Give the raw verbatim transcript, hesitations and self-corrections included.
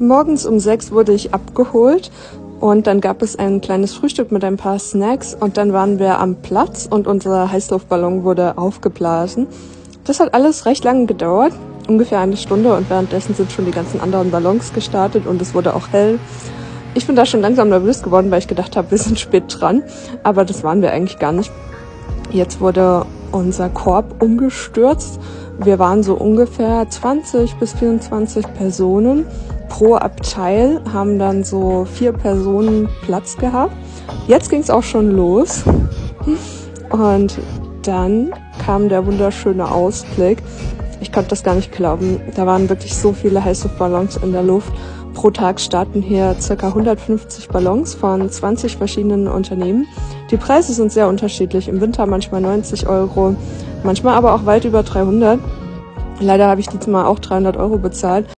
Morgens um sechs wurde ich abgeholt und dann gab es ein kleines Frühstück mit ein paar Snacks und dann waren wir am Platz und unser Heißluftballon wurde aufgeblasen. Das hat alles recht lange gedauert, ungefähr eine Stunde, und währenddessen sind schon die ganzen anderen Ballons gestartet und es wurde auch hell. Ich bin da schon langsam nervös geworden, weil ich gedacht habe, wir sind spät dran, aber das waren wir eigentlich gar nicht. Jetzt wurde unser Korb umgestürzt. Wir waren so ungefähr zwanzig bis vierundzwanzig Personen pro Abteil, haben dann so vier Personen Platz gehabt. Jetzt ging es auch schon los und dann kam der wunderschöne Ausblick. Ich konnte das gar nicht glauben. Da waren wirklich so viele Heißluftballons in der Luft. Pro Tag starten hier ca. hundertfünfzig Ballons von zwanzig verschiedenen Unternehmen. Die Preise sind sehr unterschiedlich. Im Winter manchmal neunzig Euro, manchmal aber auch weit über dreihundert. Leider habe ich diesmal auch dreihundert Euro bezahlt.